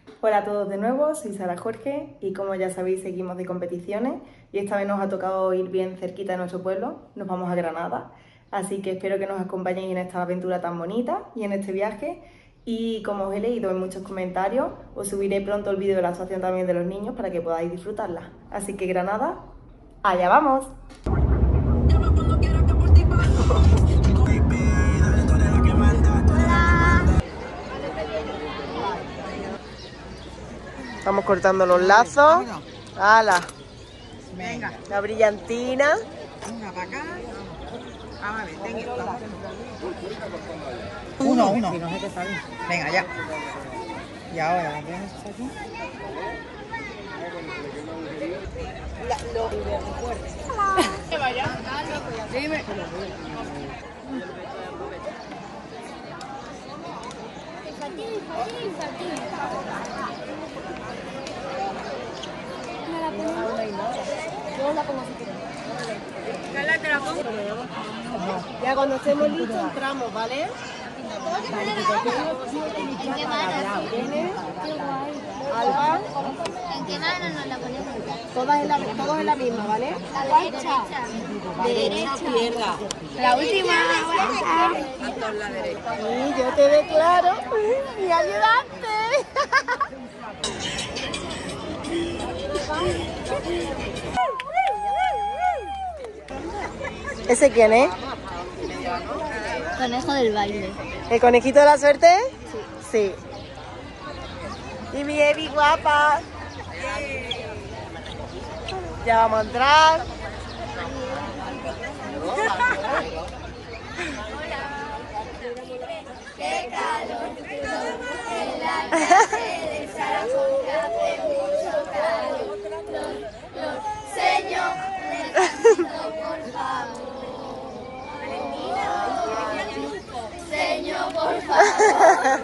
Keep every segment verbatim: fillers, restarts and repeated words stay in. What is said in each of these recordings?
Hola a todos de nuevo, soy Sara Jorge y como ya sabéis seguimos de competiciones y esta vez nos ha tocado ir bien cerquita de nuestro pueblo, nos vamos a Granada, así que espero que nos acompañéis en esta aventura tan bonita y en este viaje y como os he leído en muchos comentarios os subiré pronto el vídeo de la actuación también de los niños para que podáis disfrutarla, así que Granada, ¡allá vamos! Estamos cortando los lazos. ¡Hala! Venga. La brillantina. Una para acá. Ah, vale, venga. Uno, uno. Venga, ya. Y ahora, ¿la pones aquí? Que vaya. Dime. Infantil, infantil, infantil. ¿Me la pongo? Yo la pongo así. Carla, te la pongo. Ya cuando estemos listos entramos, ¿vale? ¿En qué mano? Irene, Qué guay. Alba, ¿En qué mano nos la ponemos? todas en la, todos en la misma, ¿vale? La derecha. Derecha, izquierda. La última. La derecha. Sí, yo te declaro mi ayudante. ¿Ese quién es? Conejo del baile. ¿El conejito de la suerte? Sí. Sí. Y mi Evi guapa. Ya vamos a entrar. Qué calor. En la calle de Zaragoza hace mucho calor. Señor, por favor. Señor, por favor.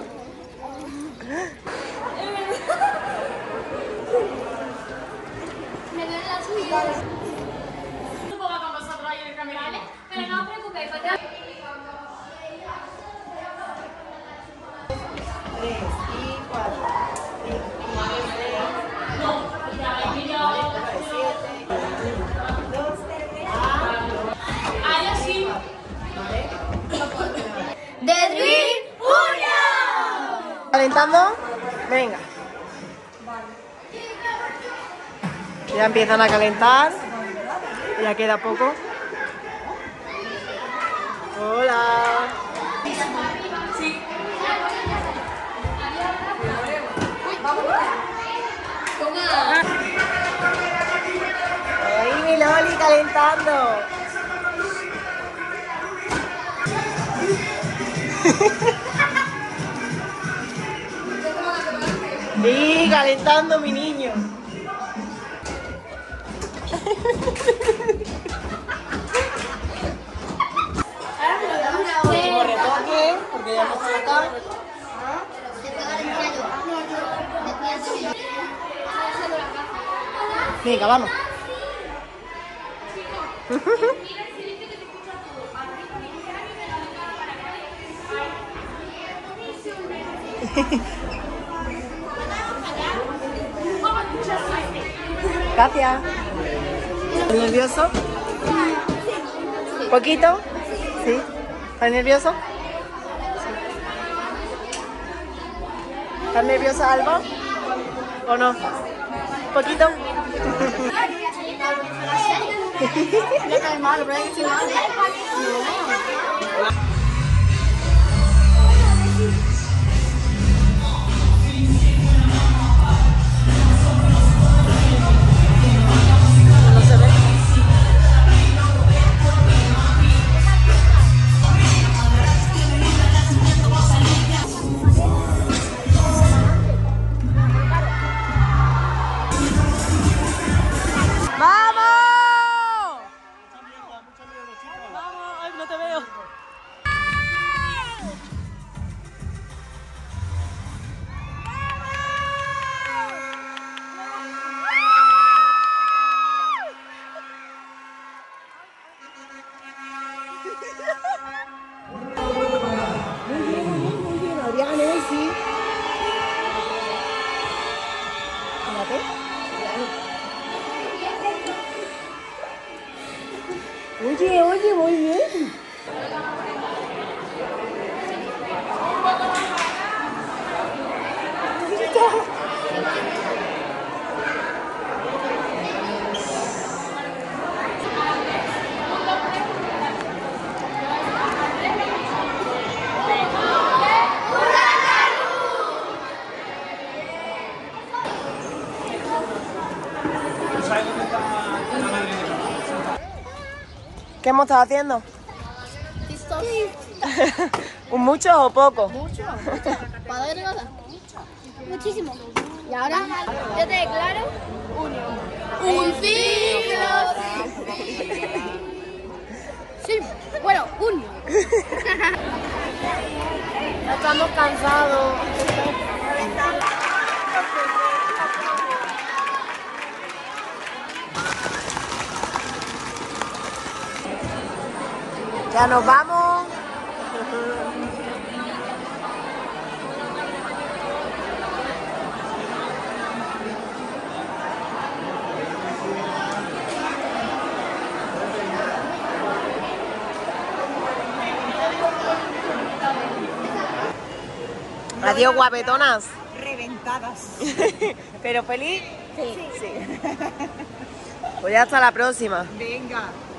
Me duele las piernas. Un poco con vosotros ahí en el camión, ¿vale? Pero no os preocupéis, porque... Tres y cuatro. Ahí así. ¡De Dream Union! ¿Calentando? Venga. Ya empiezan a calentar. Ya queda poco. Hola. Ahí mi Loli calentando. Y calentando mi niño. Último retoque, porque ya no está acá. Venga, vamos. Gracias. ¿Estás nervioso? ¿Poquito? ¿Sí? ¿Estás nervioso? Sí. ¿Estás nerviosa, Alba? ¿O no? ¿Poquito? Oye, oye, muy bien. ¿Qué hemos estado haciendo? ¿Listos? ¿Un mucho o poco? Mucho. ¿Para dar nada? Muchísimo. Y ahora yo te declaro uno. ¡Un siglo! Sí, bueno, uno. Estamos cansados. Ya nos vamos. Adiós, guapetonas. Reventadas. ¿Pero feliz? Sí. Sí. Pues ya hasta la próxima. Venga.